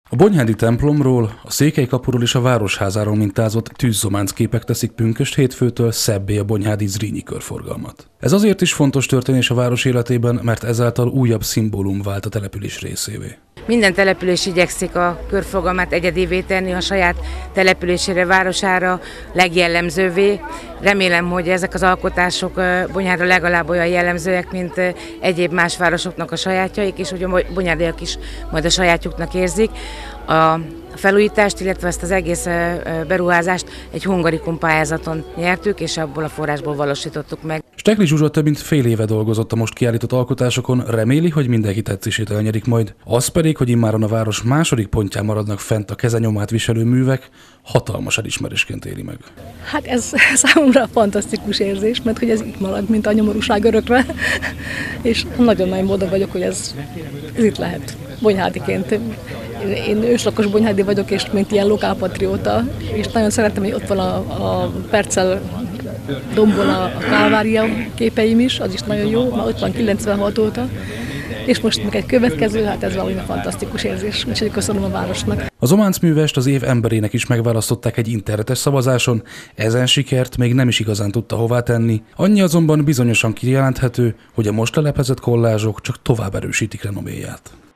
A Bonyhádi templomról, a Székelykapuról és a Városházáról mintázott tűzzománc képek teszik pünkösd hétfőtől szebbé a bonyhádi Zrínyi körforgalmat. Ez azért is fontos történés a város életében, mert ezáltal újabb szimbólum vált a település részévé. Minden település igyekszik a körforgalmát egyedivé tenni, a saját településére, városára legjellemzővé. Remélem, hogy ezek az alkotások Bonyhádra legalább olyan jellemzőek, mint egyéb más városoknak a sajátjaik, és hogy a bonyhádiak is majd a sajátjuknak érzik. A felújítást, illetve ezt az egész beruházást egy hungarikum pályázaton nyertük, és abból a forrásból valósítottuk meg. Stekli Zsuzsa több mint fél éve dolgozott a most kiállított alkotásokon, reméli, hogy mindenki tetszését elnyerik majd. Az pedig, hogy immáron a város második pontján maradnak fent a kezenyomát viselő művek, hatalmas elismerésként éli meg. Hát ez számomra fantasztikus érzés, mert hogy ez itt marad, mint a nyomorúság örökre, és nagyon-nagyon boldog vagyok, hogy ez itt lehet bonyhádiként. Én őslakos bonyhádi vagyok, és mint ilyen lokálpatrióta, és nagyon szeretem, hogy ott van a Perccel dombon a Kálvária képeim is, az is nagyon jó, már ott van 96 óta, és most meg egy következő, hát ez valami fantasztikus érzés, úgyhogy köszönöm a városnak. Az zománcművest az év emberének is megválasztották egy internetes szavazáson, ezen sikert még nem is igazán tudta hová tenni, annyi azonban bizonyosan kijelenthető, hogy a most lelepezett kollázsok csak tovább erősítik renoméját.